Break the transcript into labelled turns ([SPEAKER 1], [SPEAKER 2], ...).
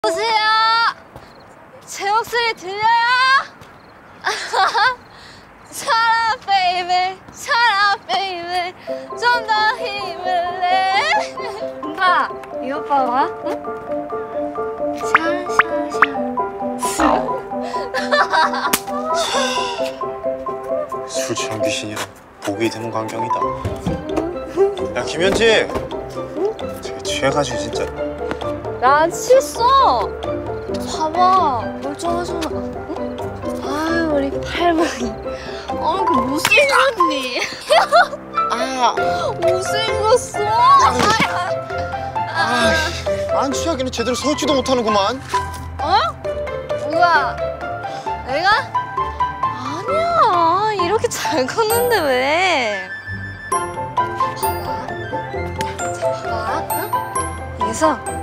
[SPEAKER 1] 여보세요? 제 목소리 들려요? 사랑 베이베 사랑 베이베 좀 더 힘을 내. 오빠 이 오빠 봐. 응?
[SPEAKER 2] 술 취한 귀신이랑 보기 드문 광경이다. 야 김현지, 되게 취해가지고 진짜.
[SPEAKER 1] 나 취했어. 봐봐 멀쩡하잖아. 응? 아유 우리 팔방이. 그 못생겼니? 못생겼어.
[SPEAKER 2] 안 취하기는 제대로 서 있지도 못하는구만.
[SPEAKER 1] 어? 누가? 내가? 아니야 이렇게 잘 걷는데 왜? 봐봐. 자 봐봐. 응? 여기서